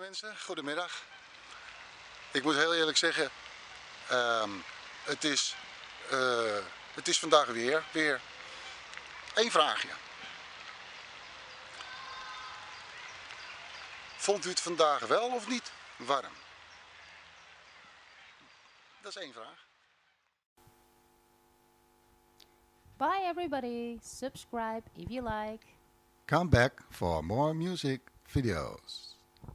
mensen, goedemiddag. Ik moet heel eerlijk zeggen, het, is, het is vandaag weer één vraagje. Vond u het vandaag wel of niet warm? Dat is één vraag. Bye everybody, subscribe if you like. Come back for more music videos.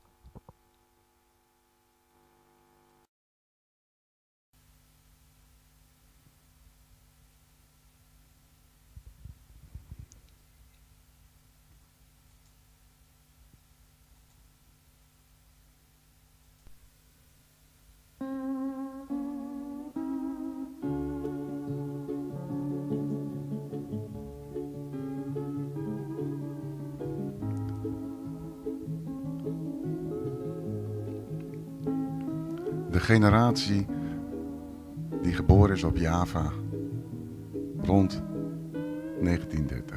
De generatie die geboren is op Java rond 1930.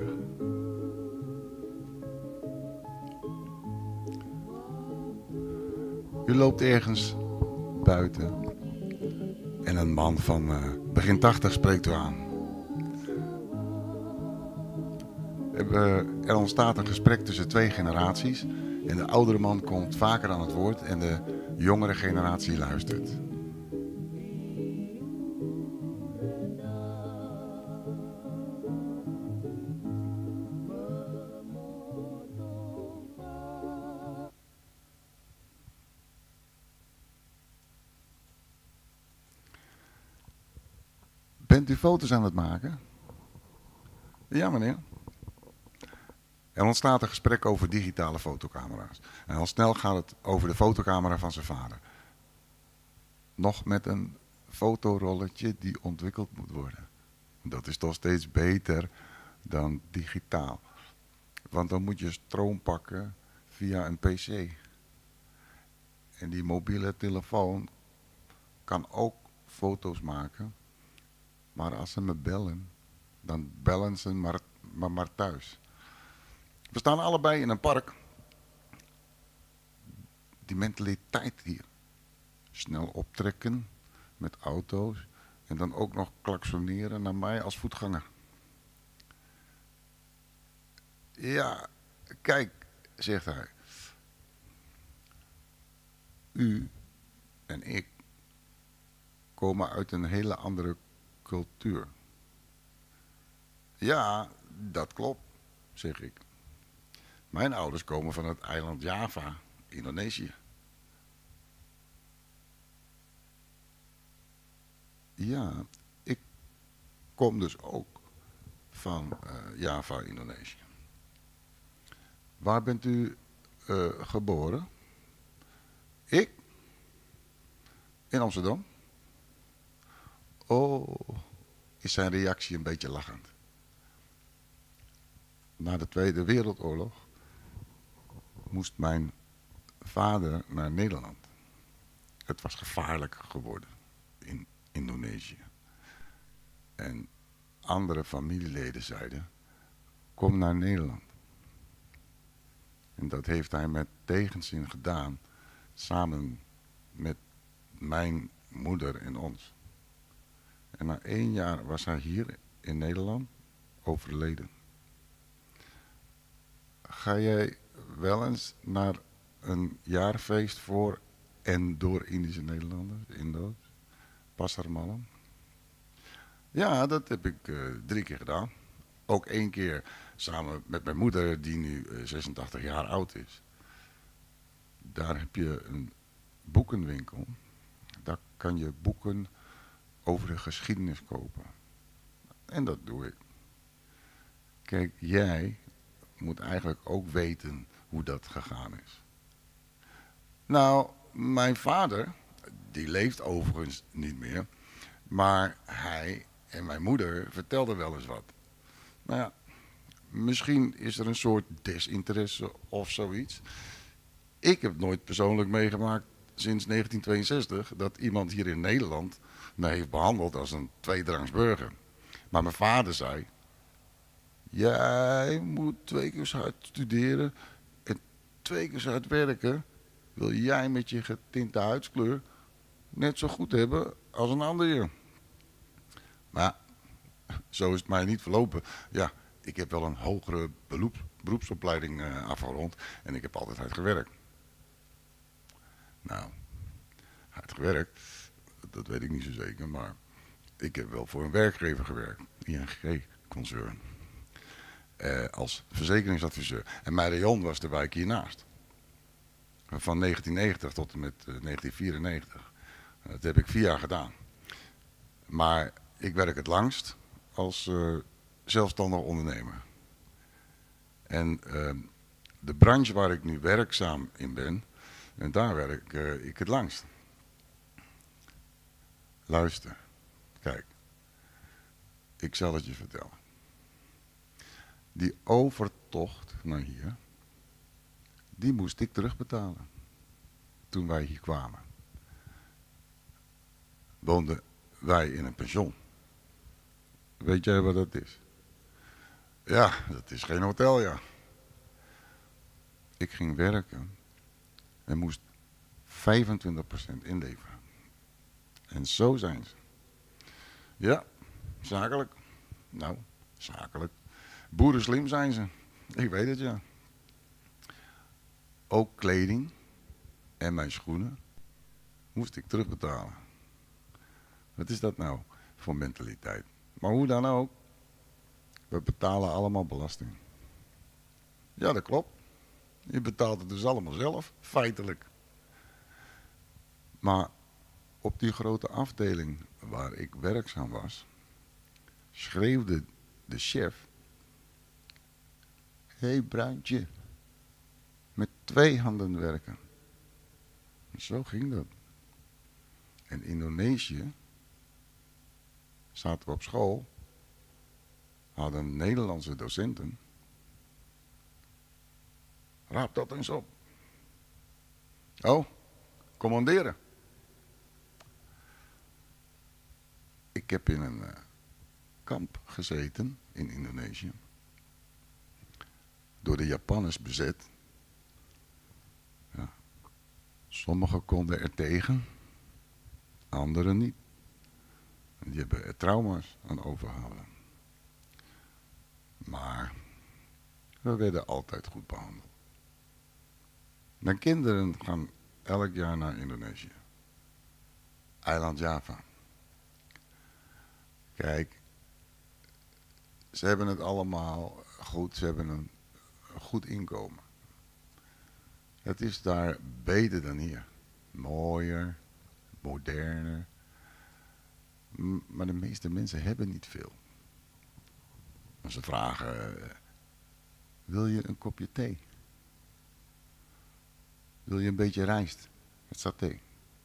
U loopt ergens buiten en een man van begin 80 spreekt u aan. Er ontstaat een gesprek tussen twee generaties en de oudere man komt vaker aan het woord en de jongere generatie luistert. Bent u foto's aan het maken? Ja, meneer. Er ontstaat een gesprek over digitale fotocamera's. En al snel gaat het over de fotocamera van zijn vader. Nog met een fotorolletje die ontwikkeld moet worden. Dat is toch steeds beter dan digitaal. Want dan moet je stroom pakken via een pc. En die mobiele telefoon kan ook foto's maken. Maar als ze me bellen, dan bellen ze maar thuis. We staan allebei in een park. Die mentaliteit hier. Snel optrekken met auto's. En dan ook nog klaksoneren naar mij als voetganger. Ja, kijk, zegt hij. U en ik komen uit een hele andere cultuur. Ja, dat klopt, zeg ik. Mijn ouders komen van het eiland Java, Indonesië. Ja, ik kom dus ook van Java, Indonesië. Waar bent u geboren? Ik? In Amsterdam. Oh, is zijn reactie een beetje lachend. Na de Tweede Wereldoorlog moest mijn vader naar Nederland. Het was gevaarlijk geworden in Indonesië. En andere familieleden zeiden, kom naar Nederland. En dat heeft hij met tegenzin gedaan, samen met mijn moeder en ons. En na 1 jaar was hij hier in Nederland overleden. Ga jij wel eens naar een jaarfeest voor en door Indische Nederlanders, Indo's, Pasar Malam? Ja, dat heb ik 3 keer gedaan. Ook 1 keer samen met mijn moeder, die nu 86 jaar oud is. Daar heb je een boekenwinkel. Daar kan je boeken over de geschiedenis kopen. En dat doe ik. Kijk, jij moet eigenlijk ook weten hoe dat gegaan is. Nou, mijn vader, die leeft overigens niet meer. Maar hij en mijn moeder vertelden wel eens wat. Nou ja, misschien is er een soort desinteresse of zoiets. Ik heb nooit persoonlijk meegemaakt sinds 1962 dat iemand hier in Nederland mij heeft behandeld als een tweedrangs burger. Maar mijn vader zei, jij moet 2 keer zo hard studeren en 2 keer zo hard werken wil jij met je getinte huidskleur net zo goed hebben als een ander je. Maar zo is het mij niet verlopen. Ja, ik heb wel een hogere beroepsopleiding afgerond en ik heb altijd hard gewerkt. Nou, hard gewerkt, dat weet ik niet zo zeker, maar ik heb wel voor een werkgever gewerkt, ING-concern, als verzekeringsadviseur. En mijn rayon was de wijk hiernaast. Van 1990 tot en met 1994. Dat heb ik 4 jaar gedaan. Maar ik werk het langst als zelfstandig ondernemer. En de branche waar ik nu werkzaam in ben, en daar werk ik het langst. Luister, kijk, ik zal het je vertellen. Die overtocht naar hier, die moest ik terugbetalen. Toen wij hier kwamen. Woonden wij in een pension. Weet jij wat dat is? Ja, dat is geen hotel, ja. Ik ging werken en moest 25% inleveren. En zo zijn ze. Ja, zakelijk. Nou, zakelijk. Boerenslim zijn ze. Ik weet het, ja. Ook kleding en mijn schoenen moest ik terugbetalen. Wat is dat nou voor mentaliteit? Maar hoe dan ook, we betalen allemaal belasting. Ja, dat klopt. Je betaalt het dus allemaal zelf, feitelijk. Maar op die grote afdeling waar ik werkzaam was, schreeuwde de chef: hé Bruintje, met 2 handen werken. Zo ging dat. In Indonesië zaten we op school, hadden Nederlandse docenten. Raap dat eens op. Oh, commanderen. Ik heb in een kamp gezeten in Indonesië. Door de Japanners bezet. Ja. Sommigen konden er tegen, anderen niet. En die hebben er trauma's aan overgehouden. Maar we werden altijd goed behandeld. Mijn kinderen gaan elk jaar naar Indonesië. Eiland Java. Kijk, ze hebben het allemaal goed, ze hebben een goed inkomen. Het is daar beter dan hier. Mooier, moderner. Maar de meeste mensen hebben niet veel. Als ze vragen, wil je een kopje thee? Wil je een beetje rijst met saté?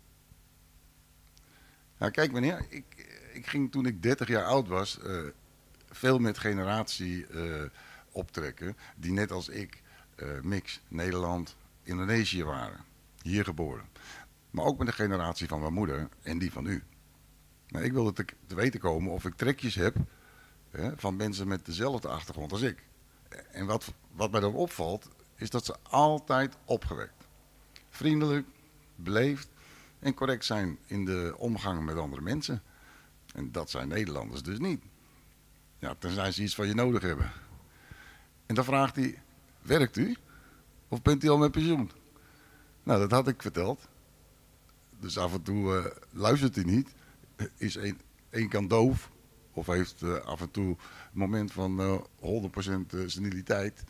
Nou kijk meneer, ik ging toen ik 30 jaar oud was veel met generatie optrekken die net als ik mix Nederland, Indonesië waren. Hier geboren. Maar ook met de generatie van mijn moeder en die van u. Nou, ik wilde te weten komen of ik trekjes heb van mensen met dezelfde achtergrond als ik. En wat mij dan opvalt, is dat ze altijd opgewekt. Vriendelijk, beleefd en correct zijn in de omgang met andere mensen. En dat zijn Nederlanders dus niet. Ja, tenzij ze iets van je nodig hebben. En dan vraagt hij, werkt u? Of bent u al met pensioen? Nou, dat had ik verteld. Dus af en toe luistert hij niet. Is één kant doof. Of heeft af en toe een moment van 100% seniliteit.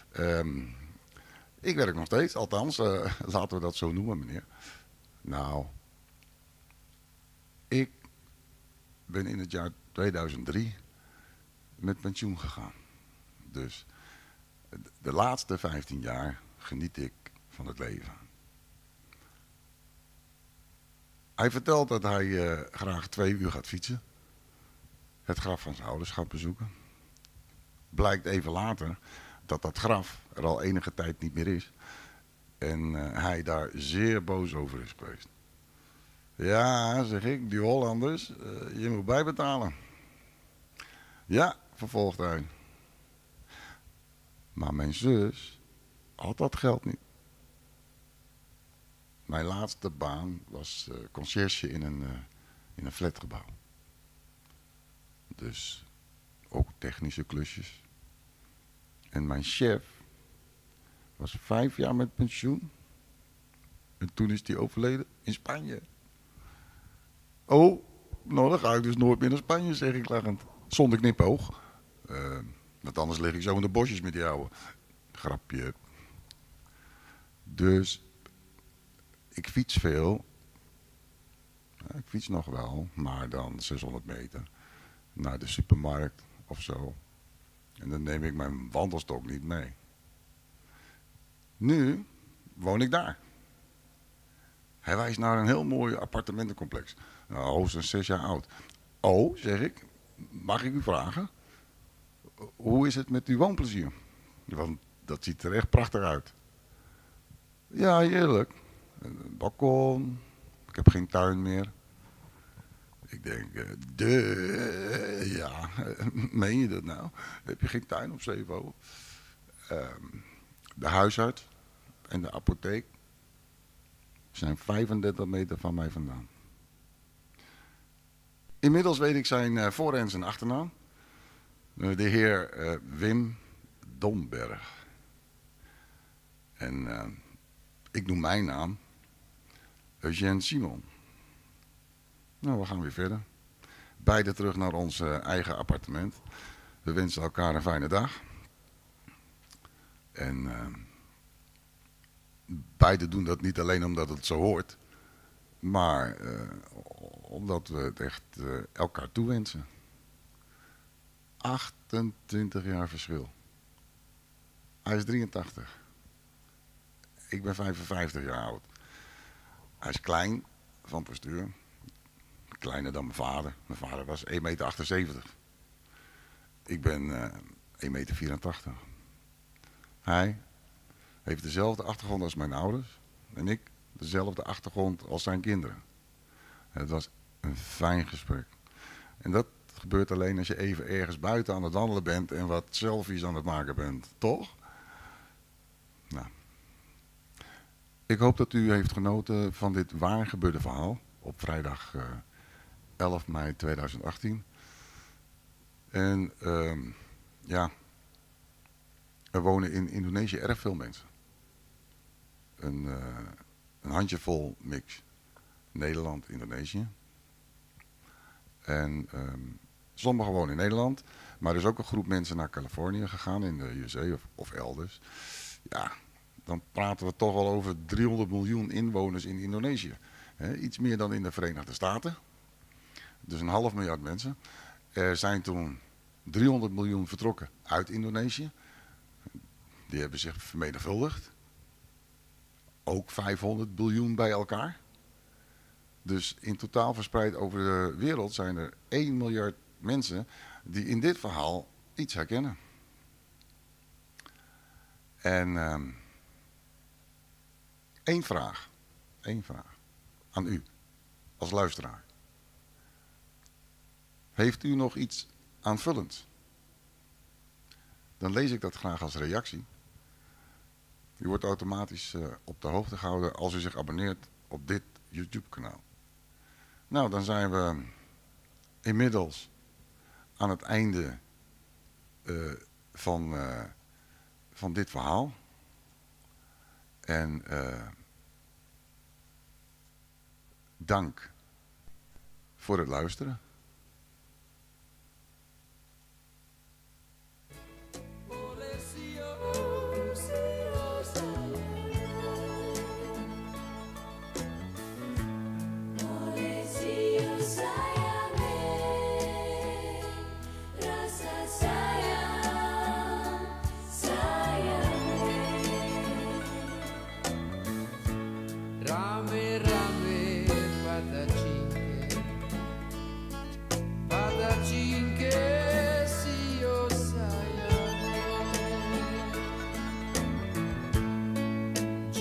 Ik werk nog steeds, althans, laten we dat zo noemen, meneer. Nou, ik ben in het jaar 2003 met pensioen gegaan. Dus de laatste 15 jaar geniet ik van het leven. Hij vertelt dat hij graag 2 uur gaat fietsen. Het graf van zijn ouders gaat bezoeken. Blijkt even later dat dat graf er al enige tijd niet meer is. En hij daar zeer boos over is geweest. Ja, zeg ik, die Hollanders, je moet bijbetalen. Ja, vervolgt hij. Maar mijn zus had dat geld niet. mijn laatste baan was conciërge in een flatgebouw. Dus ook technische klusjes. En mijn chef was 5 jaar met pensioen. En toen is hij overleden in Spanje. Oh, nou dan ga ik dus nooit meer naar Spanje, zeg ik lachend. Zonder knipoog. Want anders lig ik zo in de bosjes met die ouwe. Grapje. Dus ik fiets veel. Ja, ik fiets nog wel, maar dan 600 meter. Naar de supermarkt of zo. En dan neem ik mijn wandelstok niet mee. Nu woon ik daar. Hij wijst naar een heel mooi appartementencomplex. Nou, hoogstens 6 jaar oud. Oh, zeg ik, mag ik u vragen? Hoe is het met uw woonplezier? Want dat ziet er echt prachtig uit. Ja, heerlijk. Een balkon. Ik heb geen tuin meer. Ik denk, ja, meen je dat nou? Heb je geen tuin op Zeevo? De huisarts en de apotheek zijn 35 meter van mij vandaan. Inmiddels weet ik zijn voor- en zijn achternaam. De heer Wim Domberg. En ik noem mijn naam Eugène Simon. Nou, we gaan weer verder. Beide terug naar ons eigen appartement. We wensen elkaar een fijne dag. En beide doen dat niet alleen omdat het zo hoort, maar omdat we het echt elkaar toewensen. 28 jaar verschil. Hij is 83. Ik ben 55 jaar oud. Hij is klein van postuur. Kleiner dan mijn vader. Mijn vader was 1,78 meter. Ik ben 1,84 meter. Hij heeft dezelfde achtergrond als mijn ouders. En ik dezelfde achtergrond als zijn kinderen. Het was een fijn gesprek. En dat gebeurt alleen als je even ergens buiten aan het wandelen bent en wat selfies aan het maken bent. Toch? Nou. Ik hoop dat u heeft genoten van dit waar gebeurde verhaal. Op vrijdag 11 mei 2018. En ja, er wonen in Indonesië erg veel mensen. Een handjevol mix. Nederland, Indonesië. En sommigen wonen in Nederland. Maar er is ook een groep mensen naar Californië gegaan, in de USA of elders. Ja, dan praten we toch wel over 300 miljoen inwoners in Indonesië. Iets meer dan in de Verenigde Staten. Dus 500 miljoen mensen. Er zijn toen 300 miljoen vertrokken uit Indonesië. Die hebben zich vermenigvuldigd. Ook 500 biljoen bij elkaar. Dus in totaal verspreid over de wereld zijn er 1 miljard mensen die in dit verhaal iets herkennen. En één vraag aan u als luisteraar. Heeft u nog iets aanvullends? Dan lees ik dat graag als reactie. U wordt automatisch op de hoogte gehouden als u zich abonneert op dit YouTube-kanaal. Nou, dan zijn we inmiddels aan het einde van dit verhaal. En dank voor het luisteren.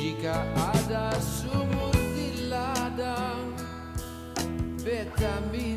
Jika ada sumur di ladang, beta